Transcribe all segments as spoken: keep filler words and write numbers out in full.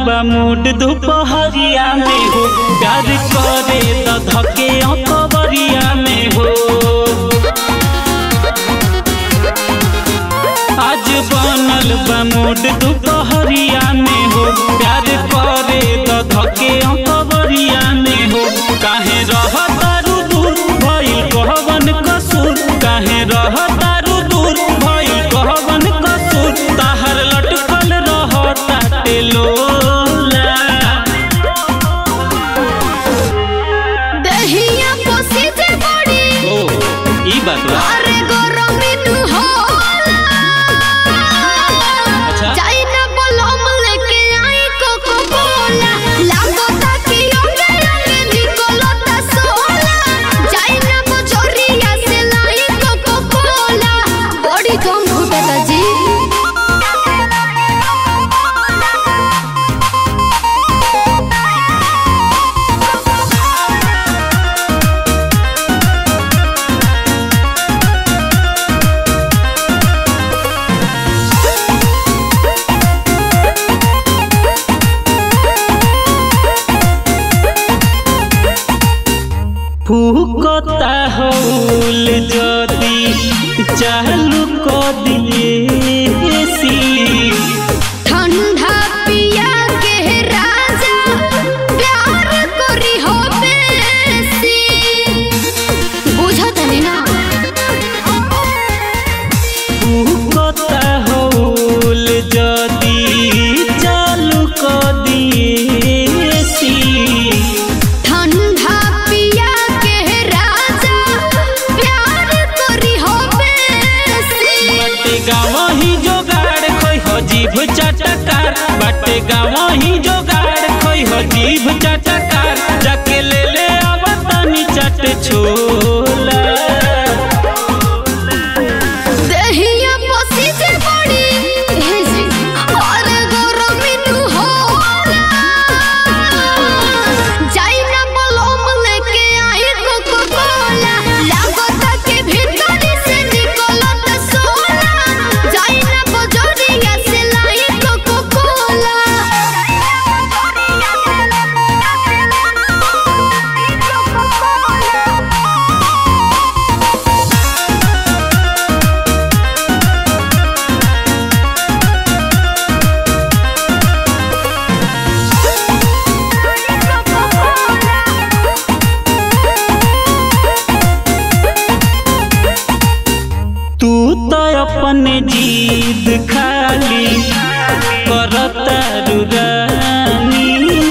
बा मूड दोपहरिया में हो, प्यार करे तो धके अकबरिया में हो। आज बनल बा मूड दोपहरिया में हो, प्यार करे तो धके अकबरिया में हो। काहे रहतारू दूर भइल कहवन कसूर, काहे रहतारू दूर भइल कहवन कसूर। ताहर लटकल रहता टेलोला, दहिया पोसी जे बड़ी ओ ई बात बा। अरे गरमी नु होला, अच्छा जाई ना बलम लेके आई कोको कोला। लागता कि ओगे ओगे निकलता सोला, जाई ना बजरिया से लाई कोको कोला। बड़ी कम घुटता जी, फूकता हौल जदी चालू क दिए सी। ठंडा पिया के राजा प्यार करी हो बेसी, बुझत नहीं ना। फूकता हौल जदी चालू क दिए सी। ठंडा पिया के राजा प्यार करी हो बेसी। बाटे गाँव ही जोगाड़ खोई हो जीभ चटकार, बाटे गाँव ही जोगाड़ खोई हो जीभ चटकार। जाके ले ले आवतानी चट छोला, दहिया पोसी जे बड़ी हे जी, और गरमी नु होला। जाई ना बलम लेके आई कोको कोला। लागता के भीतर से निकलत सोला, जाई ना बजरिया से लाई कोको कोला। तू तो अपने जीद खाली करता रुरानी।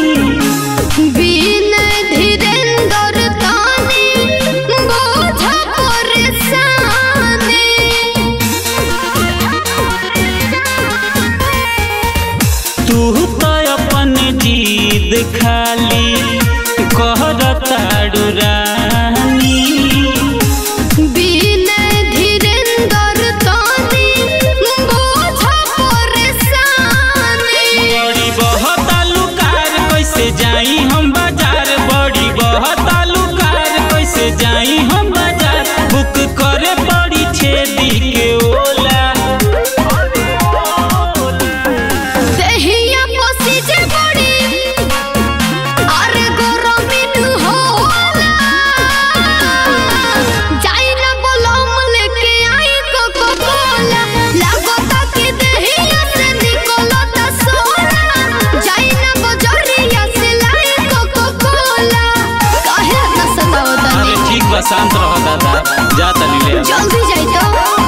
बिन धीरेंद्र तानी बोझा परेशानी। तू तो अपने जीद खाली करता रुरानी। बिन धीरेंद्र तानी बोझा परेशानी। बड़ी बहुत आलूकार कैसे जाई हम बाजार, बड़ी बहुत आलूकार कैसे जाई हम बाजार। बुक करे पड़ी छेदी के ओला, दहिया पोसी जे बड़ी अरे गरमी नु होला। जाई ना बलम लेके आई कोको कोला। लागता कि दहिया से निकलता सोला, जाई ना बजरिया से लाई कोको कोला। काहे इतना सतावता अरे नहीं, ठीक बा शांत रहो दादा, जा तनी ले। जल्दी जाई तो।